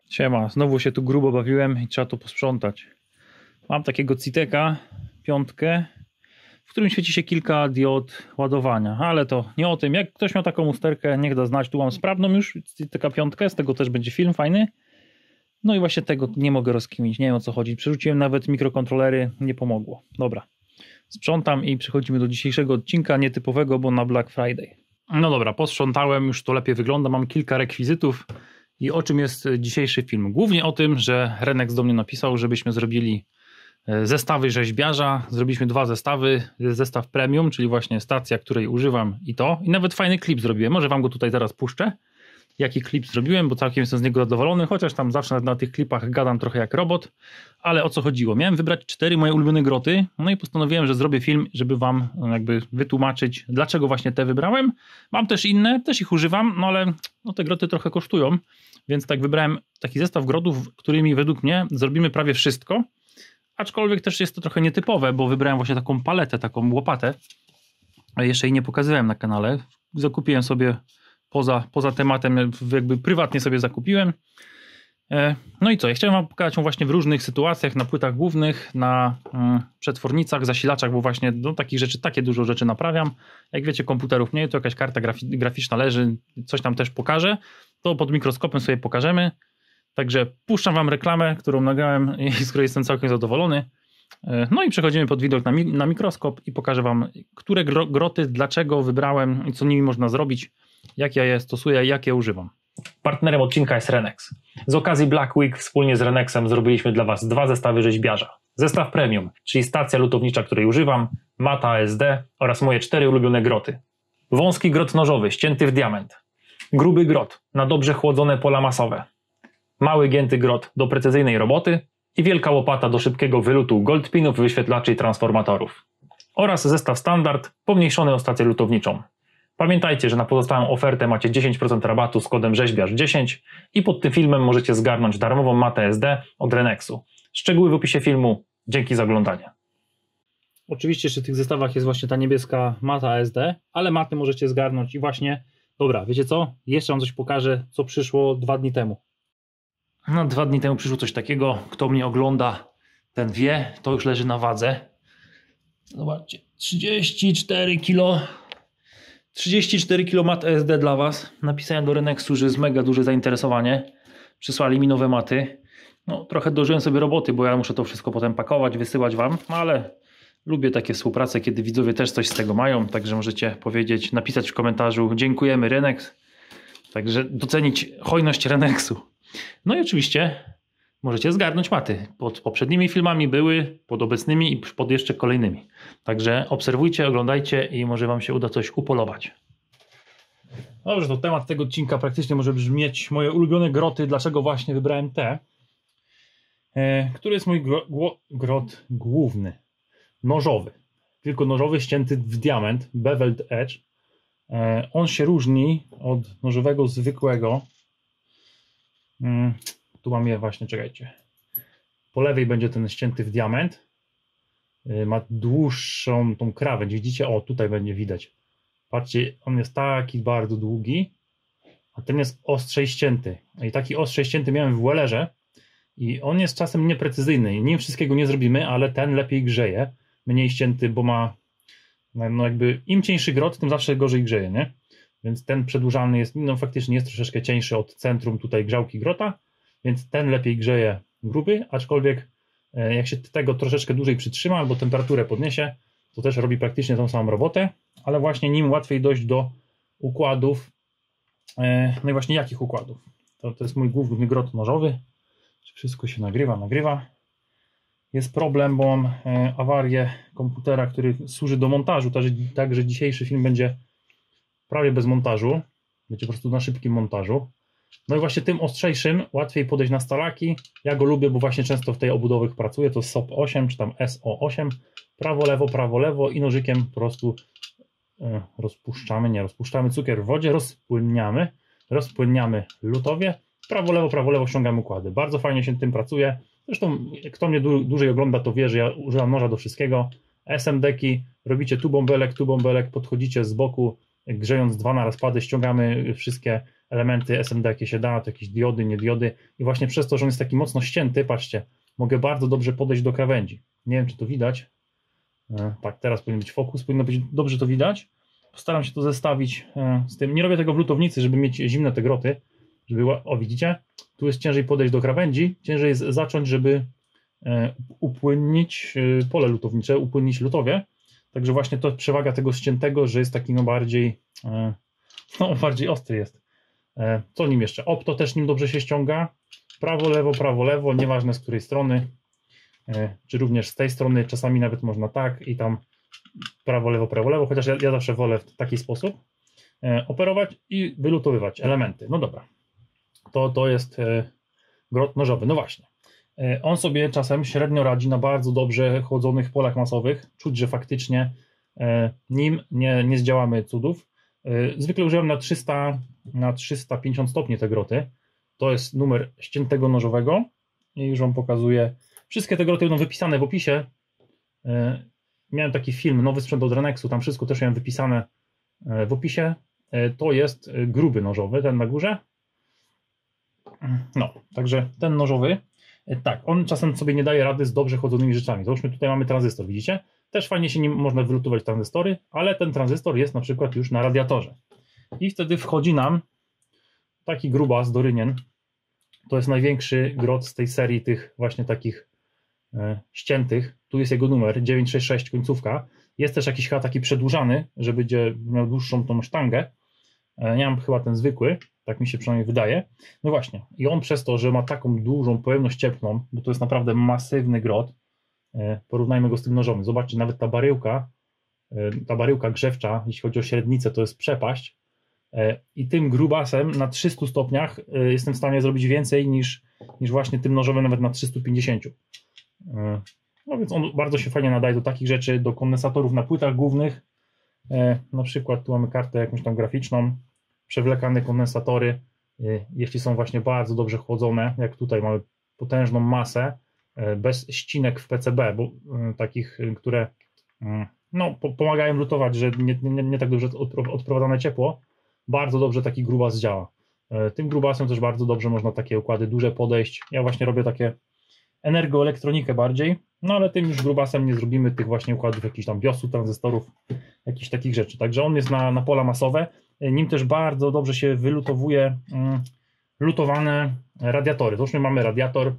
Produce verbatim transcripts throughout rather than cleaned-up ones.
Siema, znowu się tu grubo bawiłem i trzeba to posprzątać. Mam takiego Citeka, piątkę, w którym świeci się kilka diod ładowania, ale to nie o tym. Jak ktoś miał taką usterkę, niech da znać. Tu mam sprawną już Citeka piątkę, z tego też będzie film fajny. No i właśnie tego nie mogę rozkminić, nie wiem o co chodzi. Przerzuciłem nawet mikrokontrolery, nie pomogło. Dobra, sprzątam i przechodzimy do dzisiejszego odcinka nietypowego, bo na Black Friday. No dobra, posprzątałem, już to lepiej wygląda, mam kilka rekwizytów. I o czym jest dzisiejszy film? Głównie o tym, że Renex do mnie napisał, żebyśmy zrobili zestawy rzeźbiarza. Zrobiliśmy dwa zestawy. Zestaw premium, czyli właśnie stacja, której używam i to. I nawet fajny klip zrobiłem. Może wam go tutaj zaraz puszczę. Jaki klip zrobiłem, bo całkiem jestem z niego zadowolony. Chociaż tam zawsze na, na tych klipach gadam trochę jak robot. Ale o co chodziło? Miałem wybrać cztery moje ulubione groty. No i postanowiłem, że zrobię film, żeby wam jakby wytłumaczyć, dlaczego właśnie te wybrałem. Mam też inne, też ich używam, no ale no, te groty trochę kosztują. Więc tak wybrałem taki zestaw grotów, którymi według mnie zrobimy prawie wszystko. Aczkolwiek też jest to trochę nietypowe, bo wybrałem właśnie taką paletę, taką łopatę. Jeszcze jej nie pokazywałem na kanale. Zakupiłem sobie poza, poza tematem, jakby prywatnie sobie zakupiłem. No i co? Ja chciałem wam pokazać ją właśnie w różnych sytuacjach, na płytach głównych, na mm, przetwornicach, zasilaczach, bo właśnie do takich rzeczy, takie dużo rzeczy naprawiam. Jak wiecie, komputerów nie, to jakaś karta grafi graficzna leży, coś tam też pokażę. To pod mikroskopem sobie pokażemy. Także puszczam wam reklamę, którą nagrałem i z której jestem całkiem zadowolony. No i przechodzimy pod widok na, mi na mikroskop i pokażę wam, które gro groty, dlaczego wybrałem i co nimi można zrobić, jak ja je stosuję, jak je używam. Partnerem odcinka jest Renex. Z okazji Black Week wspólnie z Renexem zrobiliśmy dla was dwa zestawy rzeźbiarza. Zestaw premium, czyli stacja lutownicza, której używam, mata A S D oraz moje cztery ulubione groty. Wąski grot nożowy, ścięty w diament. Gruby grot na dobrze chłodzone pola masowe. Mały gięty grot do precyzyjnej roboty i wielka łopata do szybkiego wylutu goldpinów, wyświetlaczy i transformatorów. Oraz zestaw standard pomniejszony o stację lutowniczą. Pamiętajcie, że na pozostałą ofertę macie dziesięć procent rabatu z kodem rzeźbiarz dziesięć i pod tym filmem możecie zgarnąć darmową matę S D od Renexu. Szczegóły w opisie filmu. Dzięki za oglądanie. Oczywiście jeszcze w tych zestawach jest właśnie ta niebieska mata A S D, ale maty możecie zgarnąć i właśnie, dobra, wiecie co? Jeszcze wam coś pokażę, co przyszło dwa dni temu. No, dwa dni temu przyszło coś takiego. Kto mnie ogląda, ten wie. To już leży na wadze. Zobaczcie, trzydzieści cztery kilo. trzydzieści cztery kilo mat S D dla was. Napisałem do Renexu, że jest mega duże zainteresowanie. Przysłali mi nowe maty. No, trochę dożyłem sobie roboty, bo ja muszę to wszystko potem pakować, wysyłać wam, ale lubię takie współprace, kiedy widzowie też coś z tego mają, także możecie powiedzieć, napisać w komentarzu: dziękujemy Renex. Także docenić hojność Renexu. No i oczywiście możecie zgarnąć maty. Pod poprzednimi filmami były, pod obecnymi i pod jeszcze kolejnymi. Także obserwujcie, oglądajcie i może wam się uda coś upolować. Dobrze, to temat tego odcinka praktycznie może brzmieć moje ulubione groty. Dlaczego właśnie wybrałem te? E, który jest mój gro grot główny? Nożowy. Tylko nożowy, ścięty w diament, beveled edge. E, on się różni od nożowego zwykłego. Hmm, tu mam je właśnie, czekajcie. Po lewej będzie ten ścięty w diament. Yy, ma dłuższą tą krawędź. Widzicie? O, tutaj będzie widać. Patrzcie, on jest taki bardzo długi, a ten jest ostrzej ścięty. I taki ostrzej ścięty miałem w Wellerze i on jest czasem nieprecyzyjny. Nim wszystkiego nie zrobimy, ale ten lepiej grzeje. Mniej ścięty, bo ma no jakby im cieńszy grot, tym zawsze gorzej grzeje, nie? Więc ten przedłużalny jest, no faktycznie jest troszeczkę cieńszy od centrum tutaj grzałki grota, więc ten lepiej grzeje gruby, aczkolwiek jak się tego troszeczkę dłużej przytrzyma albo temperaturę podniesie, to też robi praktycznie tą samą robotę, ale właśnie nim łatwiej dojść do układów. No i właśnie jakich układów? To, to jest mój główny grot nożowy. Czy wszystko się nagrywa? Nagrywa. Jest problem, bo mam awarię komputera, który służy do montażu, także dzisiejszy film będzie prawie bez montażu, będzie po prostu na szybkim montażu. No i właśnie tym ostrzejszym łatwiej podejść na stalaki. Ja go lubię, bo właśnie często w tej obudowych pracuję. To jest S O P osiem czy tam S O osiem. Prawo, lewo, prawo, lewo i nożykiem po prostu e, rozpuszczamy, nie rozpuszczamy cukier w wodzie, rozpłynniamy, rozpłynniamy lutowie. Prawo, lewo, prawo, lewo ściągamy układy. Bardzo fajnie się tym pracuje. Zresztą kto mnie dłużej ogląda, to wie, że ja używam noża do wszystkiego. S M D-ki, robicie tu bąbelek, tu bąbelek, podchodzicie z boku, grzejąc dwa na rozpady, ściągamy wszystkie elementy S M D, jakie się da, to jakieś diody, nie diody i właśnie przez to, że on jest taki mocno ścięty, patrzcie, mogę bardzo dobrze podejść do krawędzi. Nie wiem, czy to widać. E, tak, teraz powinien być fokus, powinno być dobrze to widać. Postaram się to zestawić e, z tym. Nie robię tego w lutownicy, żeby mieć zimne te groty, żeby, o widzicie, tu jest ciężej podejść do krawędzi, ciężej jest zacząć, żeby e, upłynnić e, pole lutownicze, upłynnić lutowie. Także właśnie to przewaga tego ściętego, że jest taki no bardziej, e, no bardziej ostry jest. E, co nim jeszcze? Opto też nim dobrze się ściąga. Prawo, lewo, prawo, lewo, nieważne z której strony. E, czy również z tej strony, czasami nawet można tak i tam prawo, lewo, prawo, lewo, chociaż ja, ja zawsze wolę w taki sposób e, operować i wylutowywać elementy. No dobra, to, to jest e, grot nożowy. No właśnie, e, on sobie czasem średnio radzi na bardzo dobrze chłodzonych polach masowych. Czuć, że faktycznie e, nim nie, nie zdziałamy cudów. E, zwykle używam na trzysta, na trzysta pięćdziesiąt stopni te groty. To jest numer ściętego nożowego i już Wam pokazuję. Wszystkie te groty będą wypisane w opisie. E, Miałem taki film, nowy sprzęt od Renexu, tam wszystko też miałem wypisane w opisie. To jest gruby nożowy, ten na górze. No, także ten nożowy, tak, on czasem sobie nie daje rady z dobrze chodzonymi rzeczami. Załóżmy, tutaj mamy tranzystor, widzicie? Też fajnie się nim można wylutować tranzystory, ale ten tranzystor jest na przykład już na radiatorze. I wtedy wchodzi nam taki grubas do rynien. To jest największy grot z tej serii tych właśnie takich e, ściętych. Tu jest jego numer dziewięćset sześćdziesiąt sześć końcówka. Jest też jakiś chyba taki przedłużany, że będzie miał dłuższą tą sztangę. E, nie mam chyba ten zwykły, tak mi się przynajmniej wydaje. No właśnie, i on przez to, że ma taką dużą pojemność cieplną, bo to jest naprawdę masywny grot, e, porównajmy go z tym nożowym. Zobaczcie, nawet ta baryłka, e, ta baryłka grzewcza, jeśli chodzi o średnicę, to jest przepaść. E, I tym grubasem na trzystu stopniach e, jestem w stanie zrobić więcej niż, niż właśnie tym nożowym nawet na trzystu pięćdziesięciu. E, no więc on bardzo się fajnie nadaje do takich rzeczy, do kondensatorów na płytach głównych. E, na przykład tu mamy kartę jakąś tam graficzną, przewlekane kondensatory, e, jeśli są właśnie bardzo dobrze chłodzone, jak tutaj mamy potężną masę, e, bez ścinek w P C B, bo e, takich, e, które e, no, po, pomagają lutować, że nie, nie, nie tak dobrze odprowadzane ciepło, bardzo dobrze taki grubas działa. E, tym grubasem też bardzo dobrze można takie układy duże podejść. Ja właśnie robię takie energoelektronikę bardziej, no ale tym już grubasem nie zrobimy tych właśnie układów jakichś tam biosów, tranzystorów, jakichś takich rzeczy. Także on jest na, na pola masowe. Nim też bardzo dobrze się wylutowuje mm, lutowane radiatory. Załóżmy mamy radiator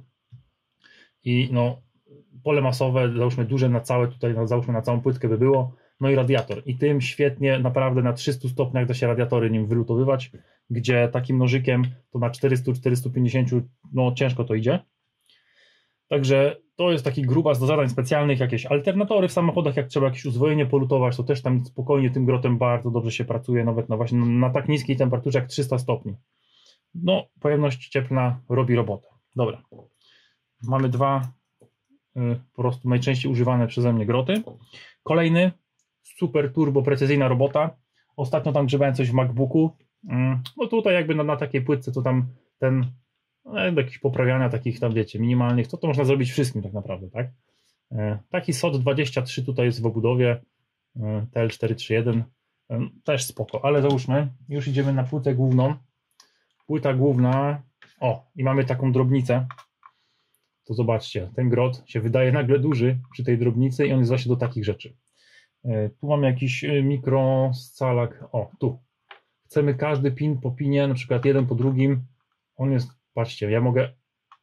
i no pole masowe, załóżmy duże na całe, tutaj załóżmy na całą płytkę by było, no i radiator. I tym świetnie naprawdę na trzystu stopniach da się radiatory nim wylutowywać, gdzie takim nożykiem to na czterysta czterysta pięćdziesiąt no ciężko to idzie. Także to jest taki grubas do zadań specjalnych, jakieś alternatory w samochodach, jak trzeba jakieś uzwojenie polutować, to też tam spokojnie tym grotem bardzo dobrze się pracuje, nawet na właśnie na tak niskiej temperaturze jak trzysta stopni. No, pojemność cieplna robi robotę. Dobra. Mamy dwa y, po prostu najczęściej używane przeze mnie groty. Kolejny, super turbo precyzyjna robota. Ostatnio tam grzebałem coś w MacBooku. Y, no tutaj jakby na, na takiej płytce to tam ten no, do jakichś poprawiania takich tam wiecie, minimalnych, to to można zrobić wszystkim tak naprawdę, tak? E, taki S O D dwadzieścia trzy tutaj jest w obudowie, e, T L cztery trzy jeden, e, też spoko, ale załóżmy, już idziemy na płytę główną. Płyta główna, o i mamy taką drobnicę, to zobaczcie, ten grot się wydaje nagle duży przy tej drobnicy i on jest właśnie do takich rzeczy. E, tu mamy jakiś mikroscalak, o tu, chcemy każdy pin po pinie, na przykład jeden po drugim, on jest, patrzcie, ja mogę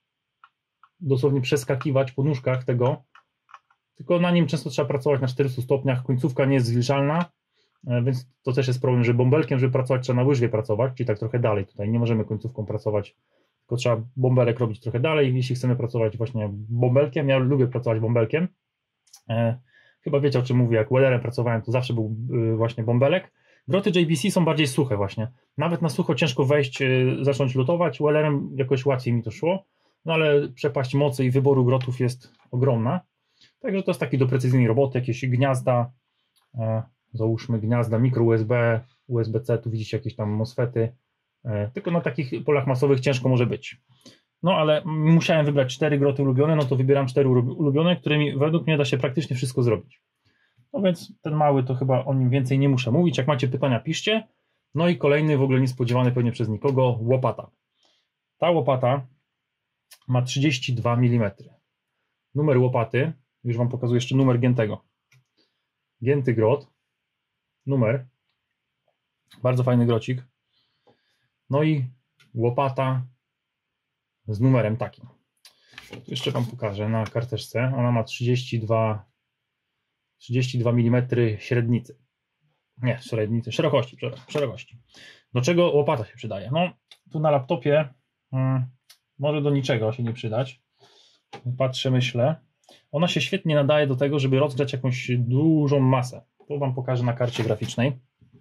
dosłownie przeskakiwać po nóżkach tego, tylko na nim często trzeba pracować na czterystu stopniach, końcówka nie jest zwilżalna, więc to też jest problem, że bąbelkiem, żeby pracować, trzeba na łyżwie pracować, czyli tak trochę dalej, tutaj nie możemy końcówką pracować, tylko trzeba bąbelek robić trochę dalej, jeśli chcemy pracować właśnie bąbelkiem, ja lubię pracować bąbelkiem, e, chyba wiecie o czym mówię, jak welderem pracowałem, to zawsze był y, właśnie bąbelek. Groty J B C są bardziej suche właśnie. Nawet na sucho ciężko wejść, yy, zacząć lutować. Wellerem jakoś łatwiej mi to szło, no ale przepaść mocy i wyboru grotów jest ogromna. Także to jest taki do precyzyjnej roboty, jakieś gniazda, e, załóżmy gniazda mikro U S B, U S B C, tu widzicie jakieś tam MOSFETy, e, tylko na takich polach masowych ciężko może być. No ale musiałem wybrać cztery groty ulubione, no to wybieram cztery ulubione, którymi według mnie da się praktycznie wszystko zrobić. No więc ten mały to chyba o nim więcej nie muszę mówić. Jak macie pytania, piszcie. No i kolejny, w ogóle niespodziewany pewnie przez nikogo, łopata. Ta łopata ma trzydzieści dwa milimetry. Numer łopaty, już Wam pokazuję jeszcze numer giętego. Gięty grot, numer, bardzo fajny grocik. No i łopata z numerem takim. Tu jeszcze Wam pokażę na karteczce. Ona ma trzydzieści dwa milimetry średnicy. Nie, średnicy, szerokości, szerokości. Do czego łopata się przydaje? No, tu na laptopie hmm, może do niczego się nie przydać. Patrzę, myślę. Ona się świetnie nadaje do tego, żeby rozgrzać jakąś dużą masę. To Wam pokażę na karcie graficznej.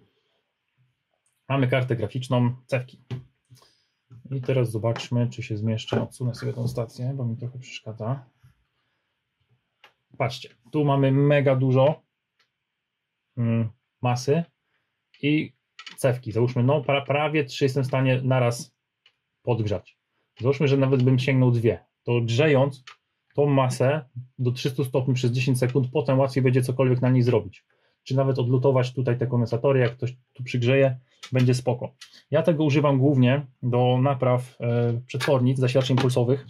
Mamy kartę graficzną, cewki. I teraz zobaczmy, czy się zmieszczę. Odsunę sobie tą stację, bo mi trochę przeszkadza. Patrzcie, tu mamy mega dużo mm, masy i cewki. Załóżmy, no pra, prawie trzy jestem w stanie naraz podgrzać. Załóżmy, że nawet bym sięgnął dwie. To grzejąc tą masę do trzystu stopni przez dziesięć sekund, potem łatwiej będzie cokolwiek na niej zrobić. Czy nawet odlutować tutaj te kondensatory, jak ktoś tu przygrzeje, będzie spoko. Ja tego używam głównie do napraw e, przetwornic, zasilaczy impulsowych.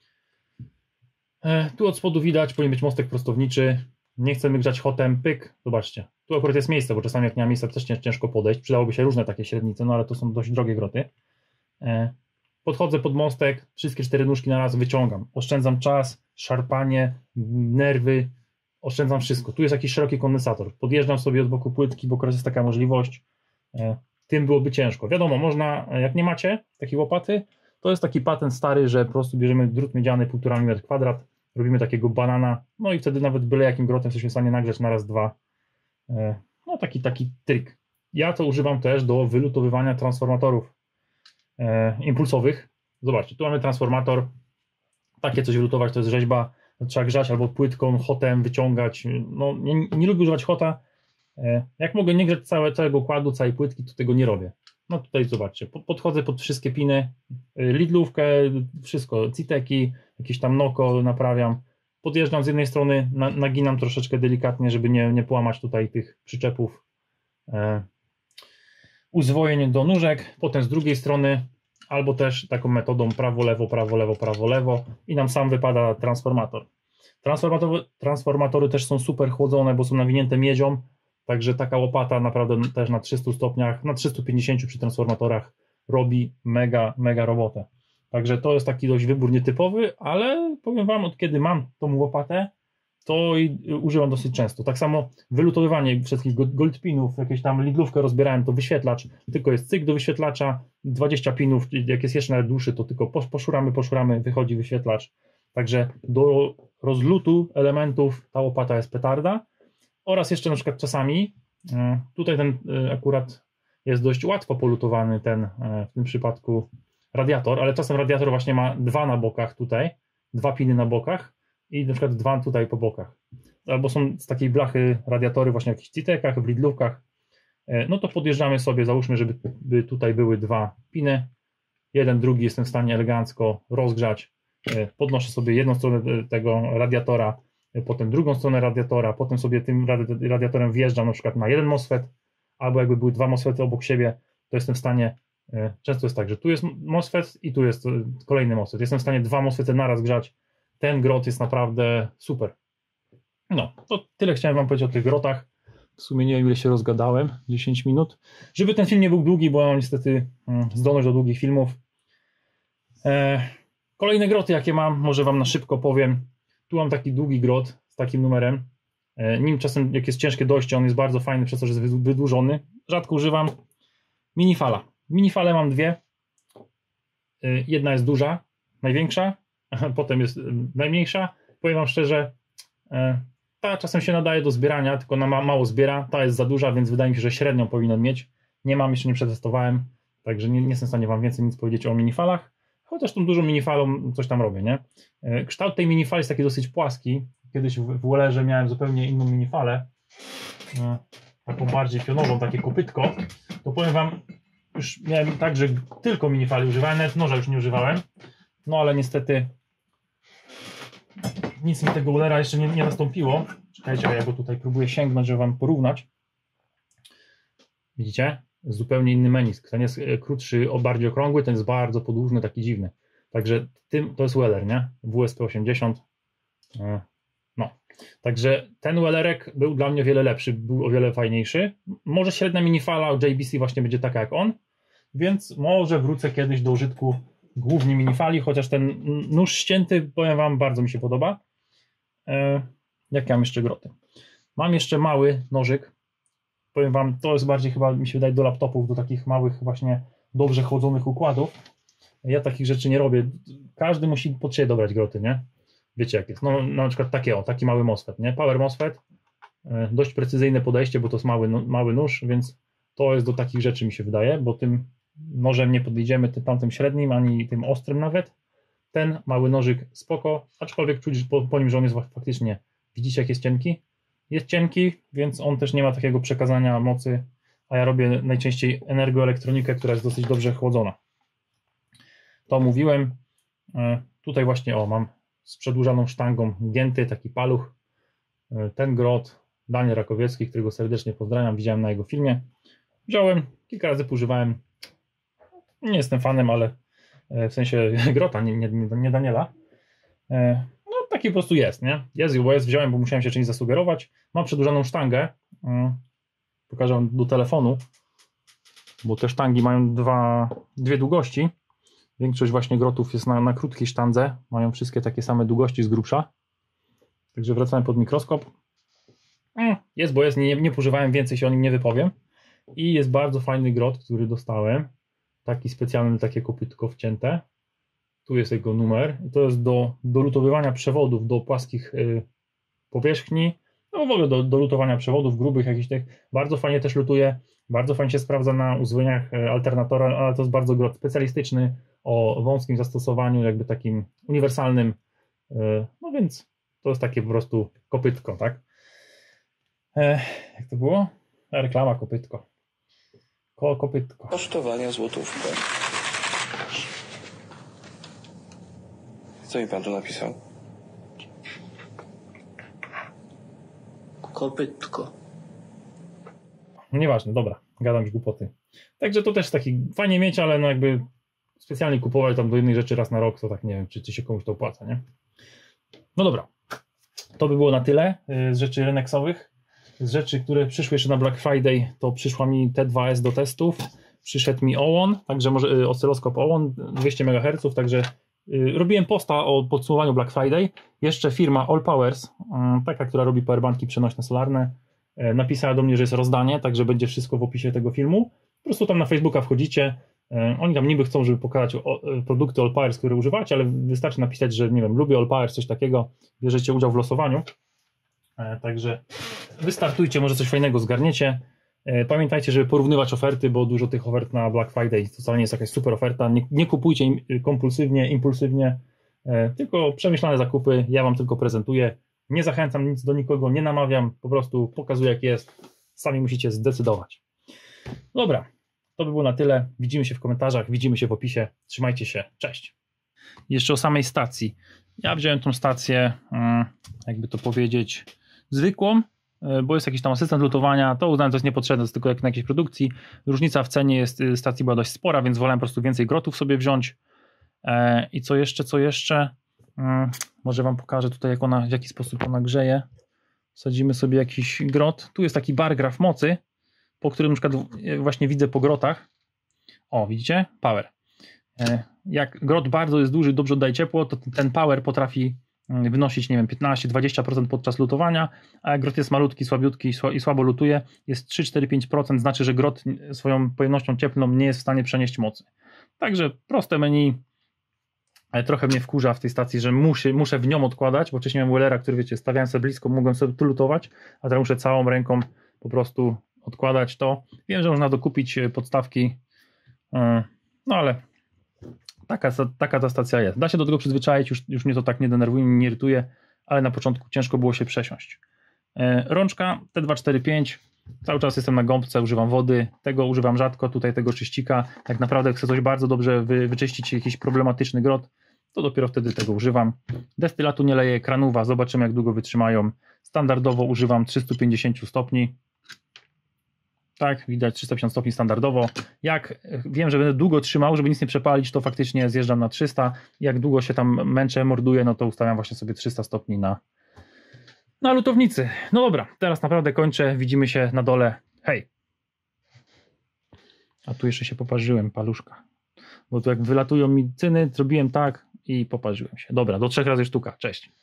E, tu od spodu widać, powinien być mostek prostowniczy. Nie chcemy grzać hotem, pyk, zobaczcie. Tu akurat jest miejsce, bo czasami jak nie ma miejsca, też ciężko podejść. Przydałoby się różne takie średnice, no ale to są dość drogie groty. E, podchodzę pod mostek, wszystkie cztery nóżki na raz wyciągam. Oszczędzam czas, szarpanie, nerwy, oszczędzam wszystko. Tu jest jakiś szeroki kondensator. Podjeżdżam sobie od boku płytki, bo akurat jest taka możliwość. E, tym byłoby ciężko. Wiadomo, można, jak nie macie takiej łopaty, to jest taki patent stary, że po prostu bierzemy drut miedziany półtora milimetra kwadrat, robimy takiego banana, no i wtedy nawet byle jakim grotem jesteśmy w stanie nagrzać na raz, dwa. E, no taki, taki trik. Ja to używam też do wylutowywania transformatorów e, impulsowych. Zobaczcie, tu mamy transformator. Takie coś wylutować to jest rzeźba. Trzeba grzać albo płytką, hotem wyciągać. No, nie, nie lubię używać hota. Jak mogę nie grzać całe, całego układu, całej płytki, to tego nie robię. No tutaj zobaczcie, podchodzę pod wszystkie piny, Lidlówkę, wszystko, citeki, jakieś tam noko naprawiam. Podjeżdżam z jednej strony, na, naginam troszeczkę delikatnie, żeby nie, nie połamać tutaj tych przyczepów e, uzwojeń do nóżek. Potem z drugiej strony, albo też taką metodą prawo, lewo, prawo, lewo, prawo, lewo i nam sam wypada transformator. Transformatory, transformatory też są super chłodzone, bo są nawinięte miedzią. Także taka łopata naprawdę też na trzystu stopniach, na trzystu pięćdziesięciu przy transformatorach robi mega, mega robotę. Także to jest taki dość wybór nietypowy, ale powiem Wam, od kiedy mam tą łopatę, to i używam dosyć często. Tak samo wylutowywanie wszystkich goldpinów, jakieś tam lidlówkę rozbierałem, to wyświetlacz, tylko jest cyk do wyświetlacza, dwadzieścia pinów, jak jest jeszcze nawet dłuższy, to tylko poszuramy, poszuramy, wychodzi wyświetlacz. Także do rozlutu elementów ta łopata jest petarda. Oraz jeszcze na przykład czasami, tutaj ten akurat jest dość łatwo polutowany, ten w tym przypadku radiator, ale czasem radiator właśnie ma dwa na bokach tutaj, dwa piny na bokach i na przykład dwa tutaj po bokach. Albo są z takiej blachy radiatory właśnie w jakichś citekach, w lidlówkach, no to podjeżdżamy sobie, załóżmy, żeby tutaj były dwa piny, jeden, drugi jestem w stanie elegancko rozgrzać, podnoszę sobie jedną stronę tego radiatora, potem drugą stronę radiatora, potem sobie tym radiatorem wjeżdżam na przykład na jeden MOSFET, albo jakby były dwa MOSFETy obok siebie, to jestem w stanie, często jest tak, że tu jest MOSFET i tu jest kolejny MOSFET, jestem w stanie dwa MOSFETy naraz grzać, ten grot jest naprawdę super. No, to tyle chciałem Wam powiedzieć o tych grotach, w sumie nie wiem ile się rozgadałem, dziesięć minut, żeby ten film nie był długi, bo mam niestety zdolność do długich filmów. Kolejne groty jakie mam, może Wam na szybko powiem. Tu mam taki długi grot z takim numerem. Nim czasem, jak jest ciężkie dojście, on jest bardzo fajny przez to, że jest wydłużony. Rzadko używam. Minifala. Minifale mam dwie. Jedna jest duża, największa, potem jest najmniejsza. Powiem Wam szczerze, ta czasem się nadaje do zbierania, tylko ona ma, mało zbiera. Ta jest za duża, więc wydaje mi się, że średnią powinien mieć. Nie mam, jeszcze nie przetestowałem, także nie, nie jestem w stanie Wam więcej nic powiedzieć o minifalach. Chociaż tą dużą minifalą coś tam robię, nie? Kształt tej minifali jest taki dosyć płaski. Kiedyś w Wellerze miałem zupełnie inną minifalę, taką bardziej pionową, takie kopytko. To powiem Wam, już miałem tak, że tylko minifali używałem, nawet noża już nie używałem. No ale niestety nic mi tego Wellera jeszcze nie, nie nastąpiło. Czekajcie, ja go tutaj próbuję sięgnąć, żeby Wam porównać. Widzicie? zupełnie inny menisk. Ten jest krótszy, o bardziej okrągły, ten jest bardzo podłużny, taki dziwny. Także tym, to jest Weller, nie? W S P osiemdziesiąt. No. Także ten Wellerek był dla mnie o wiele lepszy, był o wiele fajniejszy. Może średnia minifala J B C właśnie będzie taka jak on, więc może wrócę kiedyś do użytku głównie minifali, chociaż ten nóż ścięty, powiem wam, bardzo mi się podoba. E, jak ja mam jeszcze groty? Mam jeszcze mały nożyk. Powiem wam, to jest bardziej chyba, mi się wydaje, do laptopów, do takich małych właśnie dobrze chłodzonych układów. Ja takich rzeczy nie robię. Każdy musi pod siebie dobrać groty, nie? Wiecie jak jest. No na przykład takie o, taki mały MOSFET, nie? Power MOSFET. E, dość precyzyjne podejście, bo to jest mały, no, mały nóż, więc to jest do takich rzeczy, mi się wydaje, bo tym nożem nie podejdziemy tym tamtym średnim, ani tym ostrym nawet. Ten mały nożyk spoko, aczkolwiek czuć po, po nim, że on jest faktycznie, widzicie jak jest cienki? Jest cienki, więc on też nie ma takiego przekazania mocy, a ja robię najczęściej energoelektronikę, która jest dosyć dobrze chłodzona. To mówiłem. Tutaj właśnie o, mam z przedłużaną sztangą gięty taki paluch. Ten grot, Daniel Rakowiecki, którego serdecznie pozdrawiam, widziałem na jego filmie. Wziąłem, kilka razy używałem. Nie jestem fanem, ale w sensie grota, nie, nie, nie Daniela. No taki po prostu jest, nie? Jest U S, wziąłem, bo musiałem się czymś zasugerować. Mam przedłużaną sztangę. Pokażę wam do telefonu, bo te sztangi mają dwa, dwie długości. Większość właśnie grotów jest na, na krótkiej sztandze. Mają wszystkie takie same długości z grubsza. Także wracamy pod mikroskop. Jest, bo jest, nie, nie używałem, więcej się o nim nie wypowiem. I jest bardzo fajny grot, który dostałem. Taki specjalny, takie kopytko wcięte. Tu jest jego numer. I to jest do, do lutowywania przewodów do płaskich y, powierzchni. No w ogóle do, do lutowania przewodów grubych jakichś tych. Bardzo fajnie też lutuje. Bardzo fajnie się sprawdza na użytkach alternatora, ale to jest bardzo grot specjalistyczny o wąskim zastosowaniu, jakby takim uniwersalnym. Y, no więc to jest takie po prostu kopytko, tak? E, jak to było? Reklama kopytko. Koło kopytko. Kosztowania złotówkę. Co mi pan tu napisał? Kopytko. Nieważne, dobra, gadam już głupoty. Także to też taki fajnie mieć, ale no jakby specjalnie kupować tam do jednej rzeczy raz na rok, to tak nie wiem, czy, czy się komuś to opłaca, nie? No dobra, to by było na tyle z rzeczy Renexowych. Z rzeczy, które przyszły jeszcze na Black Friday, to przyszła mi T dwa S do testów, przyszedł mi Owon, także może oscyloskop Owon dwieście megaherców, także y, robiłem posta o podsumowaniu Black Friday. Jeszcze firma All Powers, y, taka, która robi powerbanki przenośne solarne, y, napisała do mnie, że jest rozdanie, także będzie wszystko w opisie tego filmu. Po prostu tam na Facebooka wchodzicie, y, oni tam niby chcą, żeby pokazać o, y, produkty All Powers, które używacie, ale wystarczy napisać, że nie wiem, lubię All Powers, coś takiego, bierzecie udział w losowaniu. Także wystartujcie, może coś fajnego zgarniecie. Pamiętajcie, żeby porównywać oferty, bo dużo tych ofert na Black Friday to wcale nie jest jakaś super oferta. Nie, nie kupujcie kompulsywnie, impulsywnie, tylko przemyślane zakupy. Ja wam tylko prezentuję. Nie zachęcam nic do nikogo, nie namawiam, po prostu pokazuję jak jest. Sami musicie zdecydować. Dobra, to by było na tyle. Widzimy się w komentarzach, widzimy się w opisie. Trzymajcie się, cześć. Jeszcze o samej stacji. Ja wziąłem tą stację, jakby to powiedzieć, zwykłą, bo jest jakiś tam asystent lutowania, to uznałem, że to jest niepotrzebne, to jest tylko jak na jakiejś produkcji. Różnica w cenie jest, stacji była dość spora, więc wolałem po prostu więcej grotów sobie wziąć. I co jeszcze, co jeszcze? Może wam pokażę tutaj, jak ona, w jaki sposób ona grzeje. Wsadzimy sobie jakiś grot. Tu jest taki bar graf mocy, po którym na przykład właśnie widzę po grotach. O, widzicie? Power. Jak grot bardzo jest duży, dobrze oddaje ciepło, to ten power potrafi wynosić, nie wiem, piętnaście do dwudziestu procent podczas lutowania, a jak grot jest malutki, słabiutki i słabo lutuje, jest trzy, cztery, pięć procent, znaczy, że grot swoją pojemnością cieplną nie jest w stanie przenieść mocy. Także proste menu, ale trochę mnie wkurza w tej stacji, że muszę, muszę w nią odkładać, bo wcześniej miałem Wellera, który, wiecie, stawiałem sobie blisko, mogłem sobie tu lutować, a teraz muszę całą ręką po prostu odkładać to. Wiem, że można dokupić podstawki, no ale Taka, taka ta stacja jest. Da się do tego przyzwyczaić, już, już mnie to tak nie denerwuje, nie irytuje, ale na początku ciężko było się przesiąść. E, rączka T dwa cztery pięć, cały czas jestem na gąbce, używam wody, tego używam rzadko, tutaj tego czyścika. Tak naprawdę chcę coś bardzo dobrze wy, wyczyścić, jakiś problematyczny grot, to dopiero wtedy tego używam. Destylatu nie leję, kranówa, zobaczymy jak długo wytrzymają. Standardowo używam trzysta pięćdziesiąt stopni. Tak, widać trzysta pięćdziesiąt stopni standardowo. Jak wiem, że będę długo trzymał, żeby nic nie przepalić, to faktycznie zjeżdżam na trzysta. Jak długo się tam męczę, morduję, no to ustawiam właśnie sobie trzysta stopni na, na lutownicy. No dobra, teraz naprawdę kończę. Widzimy się na dole. Hej! A tu jeszcze się poparzyłem, paluszka. Bo tu jak wylatują mi cyny, zrobiłem tak i poparzyłem się. Dobra, do trzech razy sztuka. Cześć.